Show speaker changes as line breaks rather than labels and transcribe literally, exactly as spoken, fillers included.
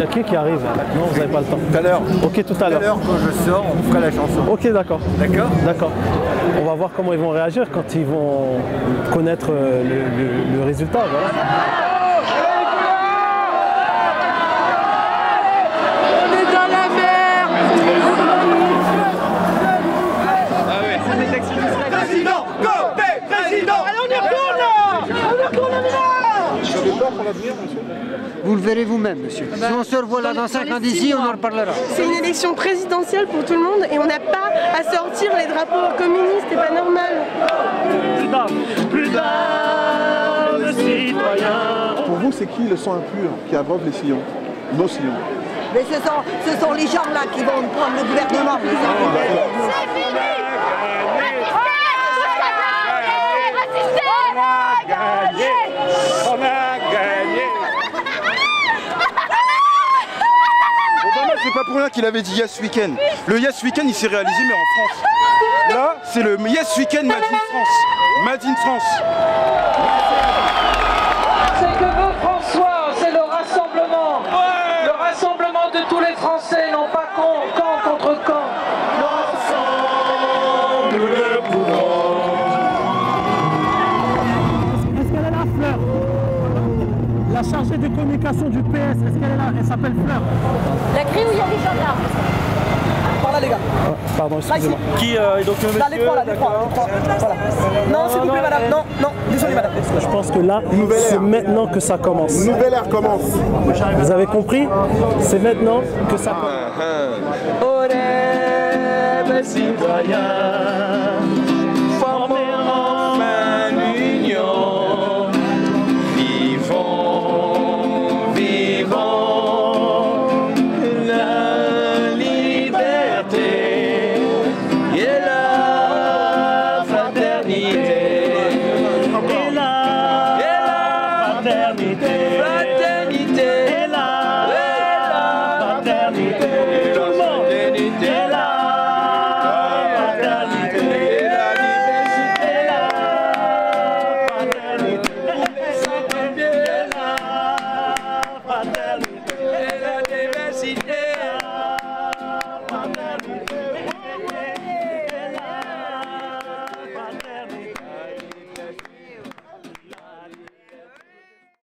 quelqu'un qui arrive. Non, vous n'avez pas le temps.
Tout à l'heure.
Ok, tout à l'heure.
Tout à l'heure, quand je sors, on fera la chanson.
Ok, d'accord.
D'accord.
D'accord. On va voir comment ils vont réagir quand ils vont connaître le, le, le résultat. Voilà.
Vous le verrez vous-même, monsieur. Si on se revoit là dans cinq ans d'ici, on en reparlera.
C'est une élection présidentielle pour tout le monde et on n'a pas à sortir les drapeaux communistes, c'est pas normal.
Plus d'armes, plus d'armes, citoyens.
Pour vous, c'est qui le sang impur qui abreuve les sillons, nos sillons?
Mais ce sont, ce sont les gens là qui vont prendre le gouvernement.
C'est fini! On a gagné! On a gagné!
Obama, c'est pas pour rien qu'il avait dit Yes Weekend. Le Yes Weekend, il s'est réalisé, mais en France. Là, c'est le Yes Weekend Made in France. Made in France.
C'est que veut François, c'est le rassemblement. Ouais. Le rassemblement de tous les Français, non pas camp, camp contre camp.
Ensemble, nous le pouvons.
Est-ce qu'elle est là, Fleur? La chargée de communication du P S, est-ce qu'elle est là? Elle s'appelle Fleur.
La grille où il y a des gendarmes.
Par là, les gars.
Ah, pardon, excusez-moi.
Qui euh, donc euh,
Là,
les trois, là, les trois. Les trois. Voilà. Non, s'il vous plaît, madame. Non, non, désolé, madame.
Je pense que là, c'est maintenant que ça commence.
Nouvelle ère commence.
Vous avez compris? C'est maintenant que ça commence.
On est citoyens.